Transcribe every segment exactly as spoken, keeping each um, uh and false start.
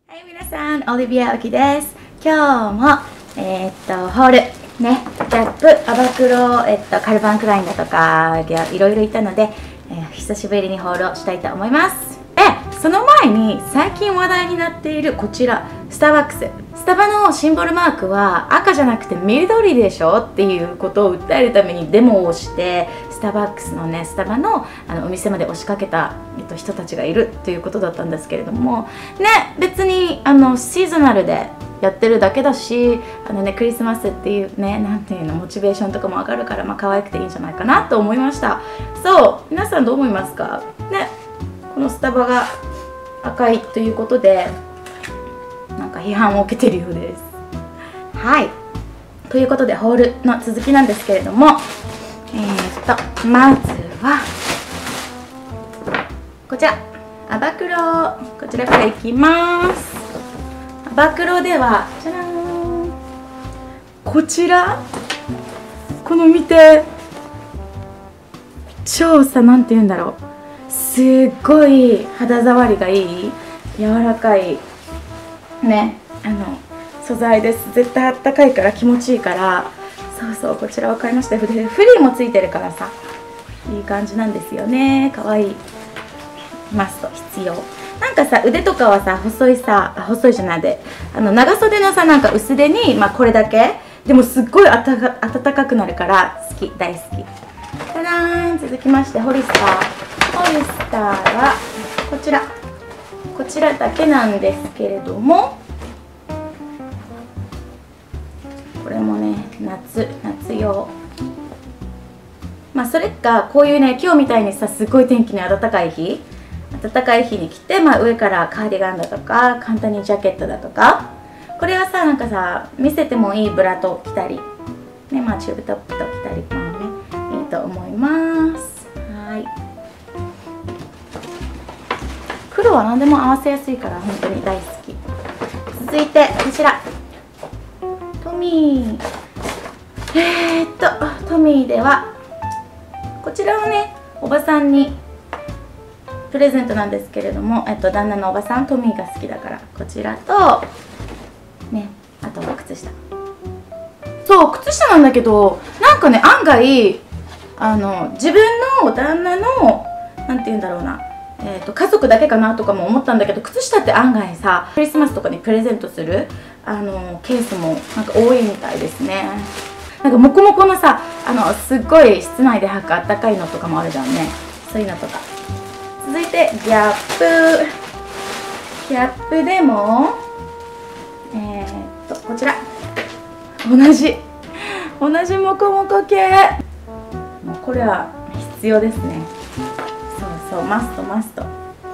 はい、皆さん、オリビア・オキです。今日も、えー、っと、ホール、ね、ギャップ、アバクロ、えっと、カルバン・クラインだとか、いろいろいたので、えー、久しぶりにホールをしたいと思います。え、その前に、最近話題になっているこちら、スターバックス。スタバのシンボルマークは赤じゃなくて緑でしょっていうことを訴えるためにデモをして、スターバックスのね、スタバのあのお店まで押しかけた、えっと、人たちがいるということだったんですけれどもね、別にあのシーズナルでやってるだけだし、あのね、クリスマスっていうね、なんていうの、モチベーションとかも上がるから、まあ可愛くていいんじゃないかなと思いました。そう、皆さんどう思いますかね。このスタバが赤いということでなんか批判を受けているようです。はい、ということでホールの続きなんですけれども、えー、っとまずはこちらアバクロ、こちらからいきます。アバクロではじゃらーん、こちら、この見て、超さ、なんて言うんだろう、すっごい肌触りがいい柔らかいね、あの素材です。絶対あったかいから気持ちいいから、そうそう、こちらを買いました。フリーもついてるからさ、いい感じなんですよね。かわいい。マスト必要。なんかさ、腕とかはさ、細いさ、細いじゃないで、あの長袖のさ、なんか薄手に、まあこれだけでもすっごいあたか暖かくなるから好き、大好き。ただーん、続きましてホリスター。ホリスターはこちら、こちらだけなんですけれども、これもね、夏夏用。まあそれかこういうね、今日みたいにさ、すごい天気の暖かい日、暖かい日に着て、まあ上からカーディガンだとか簡単にジャケットだとか、これはさ、なんかさ、見せてもいいブラと着たりね、まあチューブトップと着たりもね、いいと思います。はい、黒は何でも合わせやすいから本当に大好き。続いてこちらトミー、えー、っとトミーではこちらはね、おばさんにプレゼントなんですけれども、えっと旦那のおばさんトミーが好きだから、こちらとね、あとは靴下。そう、靴下なんだけど、なんかね、案外あの自分の旦那のなんて言うんだろうな、えー、と家族だけかなとかも思ったんだけど、靴下って案外さ、クリスマスとかにプレゼントするあのケースもなんか多いみたいですね。なんかモコモコのさ、あのすっごい室内で履くあったかいのとかもあるじゃんね、そういうのとか。続いてギャップ。ギャップでもえー、っとこちら同じ同じモコモコ系、もうこれは必要ですね。そうそう、マストマスト。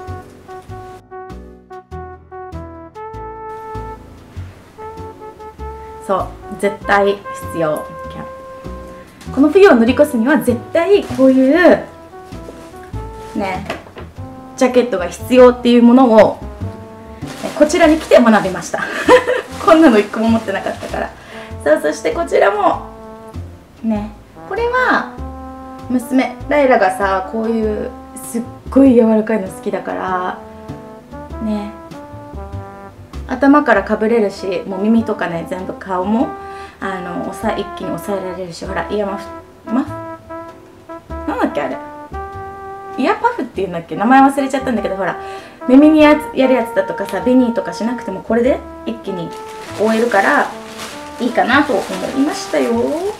そう、絶対必要。この冬を乗り越すには絶対こういうね、ジャケットが必要っていうものをこちらに来て学びましたこんなの一個も持ってなかったから。さあ、そしてこちらもね、これは娘ライラがさ、こういうすっごい柔らかいの好きだからね、頭からかぶれるし、もう耳とかね、全部顔もあの押さ一気に押さえられるし、ほらイヤマフマフなんだっけあれ、イヤパフっていうんだっけ、名前忘れちゃったんだけど、ほら耳に や, やるやつだとかさ、ベニーとかしなくてもこれで一気に覆えるからいいかなと思いましたよ。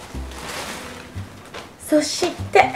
そして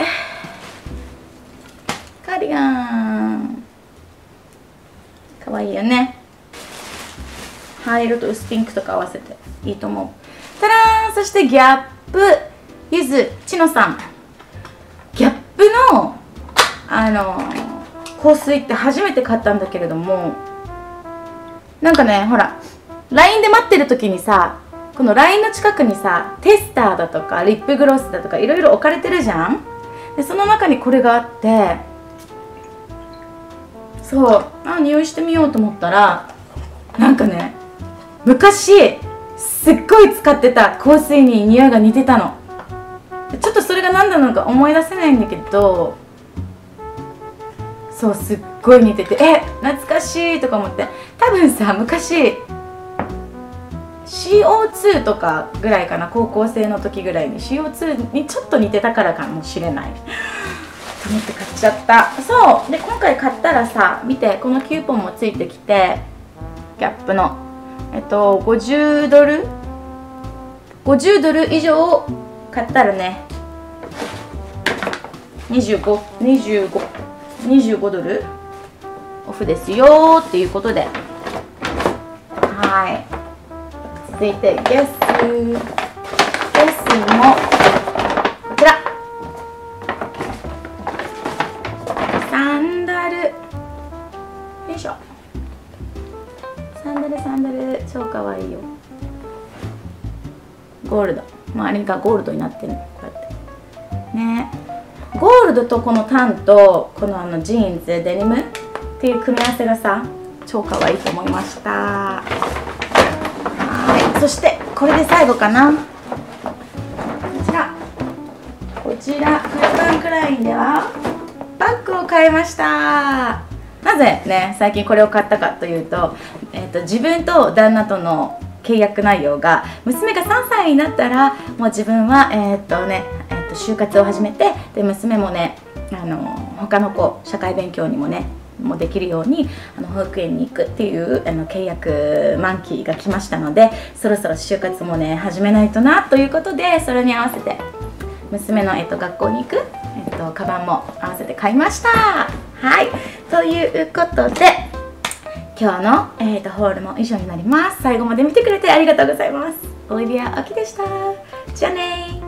カーディガン、かわいいよね。灰色と薄ピンクとか合わせていいと思う。たらーん、そしてギャップゆずちのさん。ギャップのあの香水って初めて買ったんだけれども、なんかね、ほら ライン で待ってる時にさ、この ライン の近くにさ、テスターだとかリップグロスだとかいろいろ置かれてるじゃん。でその中にこれがあって、そう、あ、匂いしてみようと思ったら、なんかね、昔すっごい使ってた香水に匂いが似てたの。ちょっとそれが何なのか思い出せないんだけど、そう、すっごい似てて、え懐かしいとか思って、多分さ昔 シーオーツー とかぐらいかな、高校生の時ぐらいに シーオーツー にちょっと似てたからかもしれないと思って買っちゃった。そうで今回買ったらさ、見てこのキューポンもついてきて、ギャップのえっとごじゅうドルごじゅうドル以上買ったらね、にじゅうご、にじゅうご、にじゅうごドルオフですよっていうことで、はい。続いてゲスゲスもこちらサンダル、よいしょ、サンダルサンダル超かわいいよ。ゴールド、周りがゴールドになってるの、こうやってね。ゴールドとこのタンとこのあのジーンズデニムっていう組み合わせがさ超かわいいと思いました。はい、そしてこれで最後かな。こちらこちらカルバンクラインではバッグを買いました。なぜね最近これを買ったかというと、えーと自分と旦那との契約内容が、娘がさんさいになったらもう自分はえっとね、えー、と就活を始めて、で娘もねあの他の子社会勉強にもねもできるようにあの保育園に行くっていうあの契約満期が来ましたので、そろそろ就活もね始めないとなということで、それに合わせて娘の、えっと、学校に行く、えっと、カバンも合わせて買いました。はい、ということで今日の、えー、とホールも以上になります。最後まで見てくれてありがとうございます。オリビア・アキでした。じゃあねー。